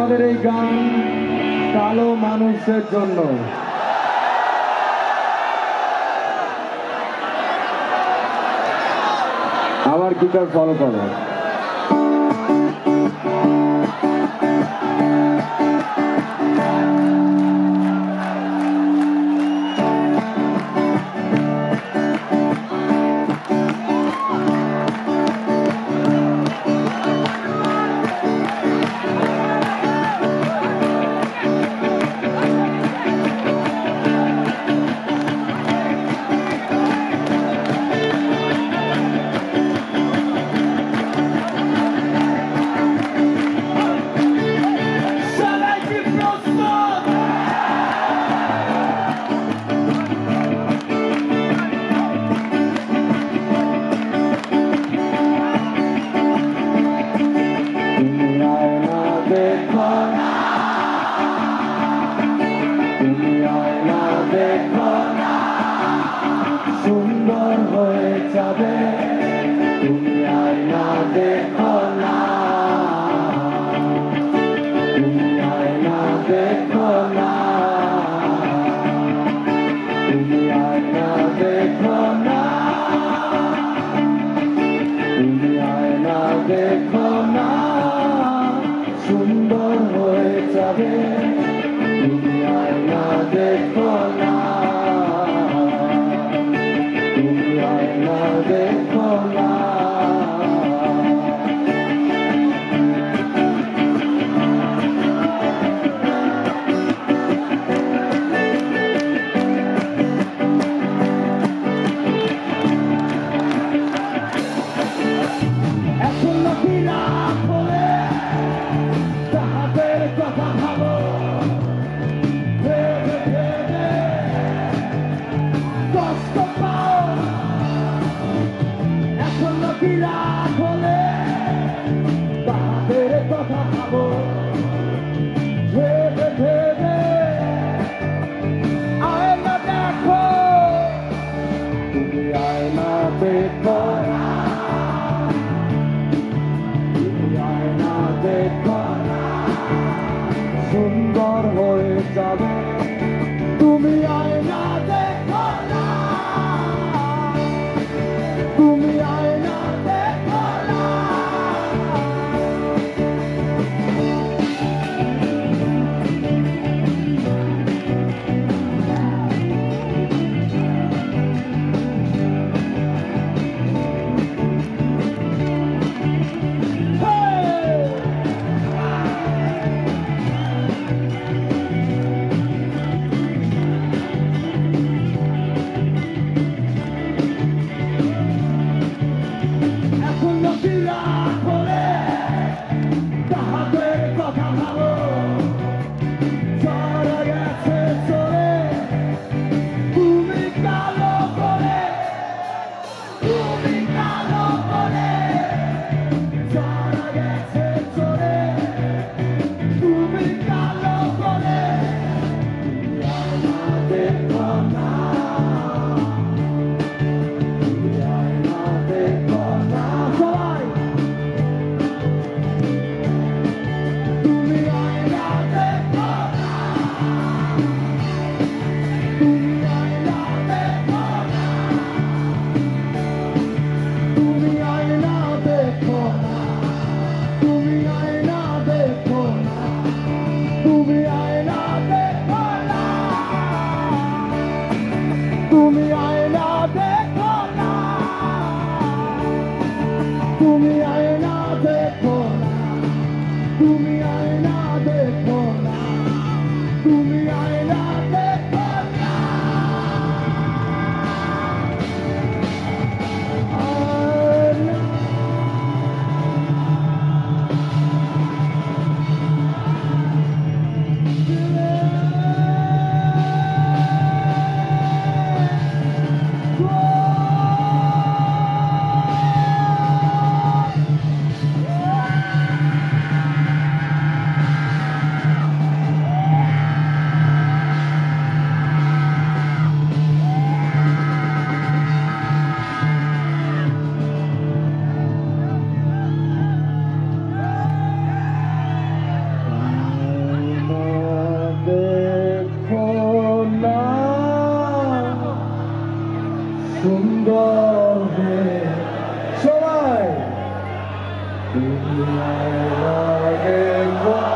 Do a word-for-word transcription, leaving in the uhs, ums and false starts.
আমাদের এই গান কালো মানুষের জন্য। আমার গিটার ফলো করো। সুন্দর হয়ে যাবে তুমি আয়না দেখো না, তুমি আয়না দেখো না, তুমি আয়না দেখো না, তুমি আয়না দেখো না, সুন্দর হয়ে যাবে তুমি আয়না দেখো না, দেখো না। এখন লোকেরা বলে তাহাদের কথা ভাবো, ভেবে ভেবে কষ্ট পাও। এখন লোকেরা বলে তাহাদের কথা ভাবো, ভেবে ভেবে আয়না দেখো, তুমি আয়না দেখো না, তুমি আয়না দেখো না, সুন্দর হয়ে যাবে তুমি আয়না দেখো না, তুমি আয়না দেখো না। এখন লোকেরা বলে তাহাদের কথা ভাবো, যারা গেছে চলে তুমি কালো করে, তুমি কালো করে, যারা গেছে চলে তুমি কালো করে, তুমি আয়না দেখো না, তুমি আয়না দেখো না, সবাই তুমি আয়না দেখো না, তুমি আয়না দেখো না, তুমি আয়না দেখো না, তুমি আয়না দেখো না, তুমি আয়না দেখো না, তুমি আয়না দেখো না, তুমি আয়না দেখো না, তুমি আয়না দেখো না, তুমি আয়না দেখো না। আয়না সুন্দর হয়ে সবাই দুনিয়ায় লাগে